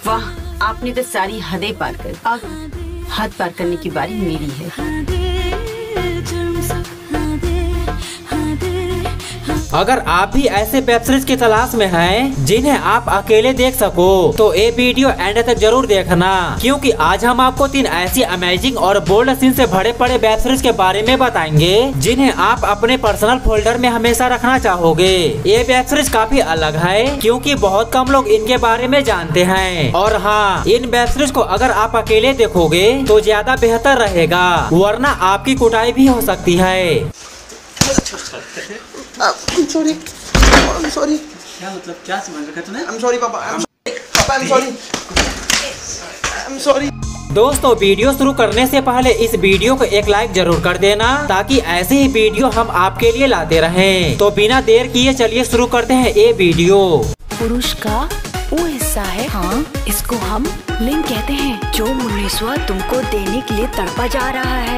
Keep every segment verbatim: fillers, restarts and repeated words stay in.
वाह, आपने तो सारी हदें पार कर, अब हद पार करने की बारी मेरी है। अगर आप भी ऐसे वेब सीरीज की तलाश में हैं जिन्हें आप अकेले देख सको तो ये वीडियो एंड तक जरूर देखना, क्योंकि आज हम आपको तीन ऐसी अमेजिंग और बोल्ड सीन से भरे पड़े वेब सीरीज के बारे में बताएंगे जिन्हें आप अपने पर्सनल फोल्डर में हमेशा रखना चाहोगे। ये वेब सीरीज काफी अलग है क्योंकि बहुत कम लोग इनके बारे में जानते हैं, और हाँ, इन वेब सीरीज को अगर आप अकेले देखोगे तो ज्यादा बेहतर रहेगा, वरना आपकी कुटाई भी हो सकती है। I'm sorry. I'm sorry. क्या मतलब, क्या समझ रखा तूने? I'm sorry पापा. I'm sorry. पापा I'm sorry. I'm sorry. दोस्तों, वीडियो शुरू करने से पहले इस वीडियो को एक लाइक जरूर कर देना ताकि ऐसे ही वीडियो हम आपके लिए लाते रहें। तो बिना देर किए चलिए शुरू करते हैं ये वीडियो। पुरुष का वो हिस्सा है, हाँ, इसको हम लिंग कहते हैं, जो मुनीश्वर तुमको देने के लिए तड़पा जा रहा है।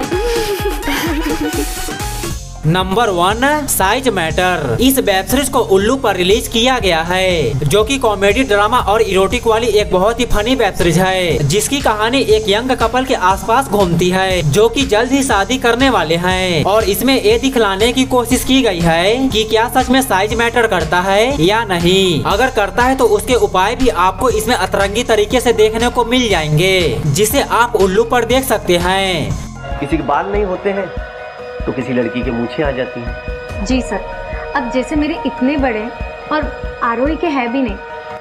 Number one, size matter. इस वेब सीरीज को उल्लू पर रिलीज किया गया है, जो कि कॉमेडी, ड्रामा और इरोटिक वाली एक बहुत ही फनी वेब सीरीज है, जिसकी कहानी एक यंग कपल के आसपास घूमती है जो कि जल्द ही शादी करने वाले हैं, और इसमें ये दिखलाने की कोशिश की गई है कि क्या सच में साइज मैटर करता है या नहीं। अगर करता है तो उसके उपाय भी आपको इसमें अतरंगी तरीके से देखने को मिल जाएंगे, जिसे आप उल्लू पर देख सकते हैं। किसी के बाल नहीं होते हैं तो किसी लड़की के मूंछें आ जाती हैं। जी सर, अब जैसे मेरे इतने बड़े और आरोही के है भी नहीं।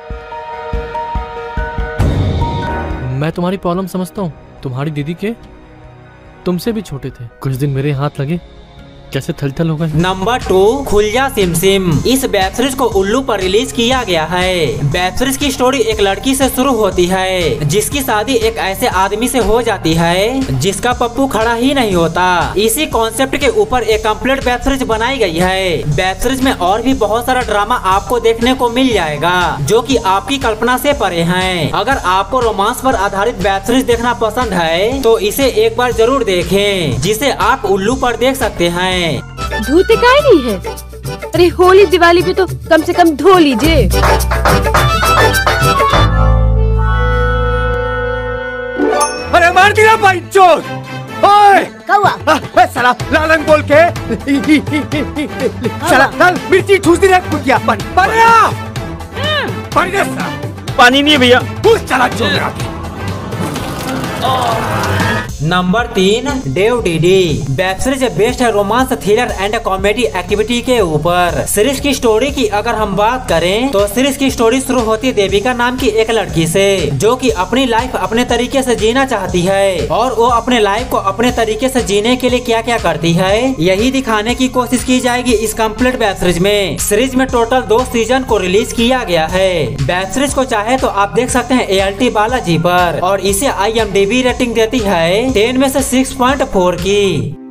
मैं तुम्हारी प्रॉब्लम समझता हूँ, तुम्हारी दीदी के तुमसे भी छोटे थे, कुछ दिन मेरे हाथ लगे कैसे थल-थल हो गए। Number two, Khul Ja Sim Sim. इस वेब सीरीज को उल्लू पर रिलीज किया गया है। वेब सीरीज की स्टोरी एक लड़की से शुरू होती है जिसकी शादी एक ऐसे आदमी से हो जाती है जिसका पप्पू खड़ा ही नहीं होता। इसी कॉन्सेप्ट के ऊपर एक कंप्लीट वेब सीरीज बनाई गई है। वेब सीरीज में और भी बहुत सारा ड्रामा आपको देखने को मिल जाएगा जो कि आपकी कल्पना से परे हैं। अगर आपको रोमांस पर आधारित वेब सीरीज देखना पसंद है तो इसे एक बार जरूर देखें, जिसे आप उल्लू पर देख सकते हैं। धोते काहे नहीं है? अरे होली दिवाली पे तो कम से कम धो लीजिए। अरे मार दिया भाई चोर। ओए कौआ साला लालन बोल के साला लाल मिर्ची ठूस दी रे कुतिया। पानी पानी पानी नहीं है भैया, पूछ चला चोर। नंबर तीन, Dev DD. Web series based है romance, thriller and comedy activity के ऊपर। सीरीज की स्टोरी की अगर हम बात करें तो सीरीज की स्टोरी शुरू होती है देविका नाम की एक लड़की से, जो कि अपनी लाइफ अपने तरीके से जीना चाहती है, और वो अपने लाइफ को अपने तरीके से जीने के लिए क्या क्या करती है यही दिखाने की कोशिश की जाएगी इस कम्प्लीट वेब सीरीज में। सीरीज में टोटल दो सीजन को रिलीज किया गया है। वेब सीरीज को चाहे तो आप देख सकते हैं ए एल टी बालाजी पर, और इसे I M D B rating देती है टेन में से सिक्स पॉइंट फोर की।